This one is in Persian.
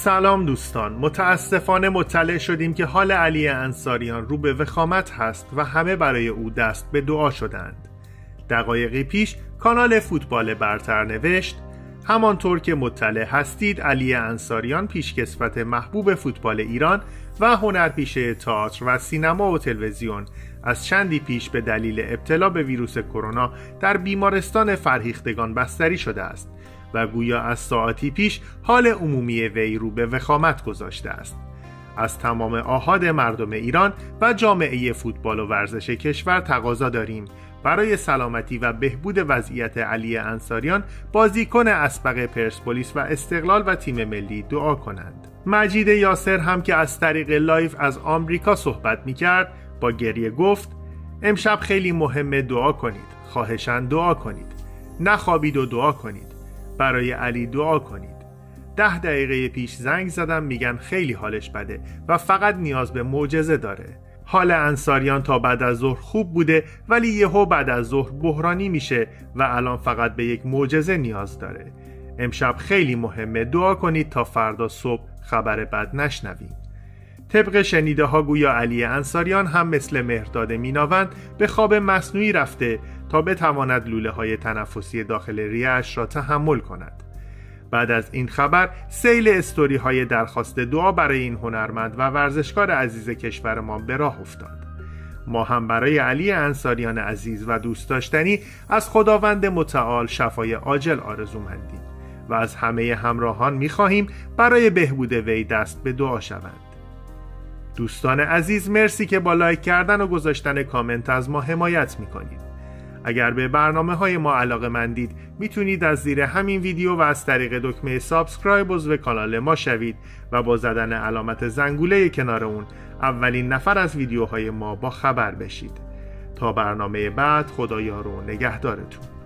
سلام دوستان، متاسفانه مطلع شدیم که حال علی انصاریان رو به وخامت هست و همه برای او دست به دعا شدند. دقایقی پیش کانال فوتبال برتر نوشت همانطور که مطلع هستید علی انصاریان پیشکسوت محبوب فوتبال ایران و هنرپیشه تئاتر و سینما و تلویزیون از چندی پیش به دلیل ابتلا به ویروس کرونا در بیمارستان فرهیختگان بستری شده است و گویا از ساعتی پیش حال عمومی وی رو به وخامت گذاشته است. از تمام آحاد مردم ایران و جامعه فوتبال و ورزش کشور تقاضا داریم برای سلامتی و بهبود وضعیت علی انصاریان بازیکن اسبق پرسپولیس و استقلال و تیم ملی دعا کنند. مجید یاسر هم که از طریق لایو از آمریکا صحبت می‌کرد با گریه گفت امشب خیلی مهمه دعا کنید، خواهشاً دعا کنید، نخوابید و دعا کنید، برای علی دعا کنید. 10 دقیقه پیش زنگ زدم میگن خیلی حالش بده و فقط نیاز به معجزه داره. حال انصاریان تا بعد از ظهر خوب بوده ولی یهو بعد از ظهر بحرانی میشه و الان فقط به یک معجزه نیاز داره. امشب خیلی مهمه دعا کنید تا فردا صبح خبر بد نشنویم. طبق شنیده ها گویا علی انصاریان هم مثل مهرداد میناوند به خواب مصنوعی رفته تا بتواند لوله های تنفسی داخل ریه‌اش را تحمل کند. بعد از این خبر سیل استوری های درخواست دعا برای این هنرمند و ورزشکار عزیز کشورمان به راه افتاد. ما هم برای علی انصاریان عزیز و دوست داشتنی از خداوند متعال شفای عاجل آرزومندیم و از همه همراهان می‌خواهیم برای بهبود وی دست به دعا شوند. دوستان عزیز مرسی که با لایک کردن و گذاشتن کامنت از ما حمایت می‌کنید. اگر به برنامه‌های ما علاقه‌مندید میتونید از زیر همین ویدیو و از طریق دکمه سابسکرایب عضو کانال ما شوید و با زدن علامت زنگوله کنار اون اولین نفر از ویدیوهای ما با خبر بشید. تا برنامه بعد خدایار و نگهدارتون.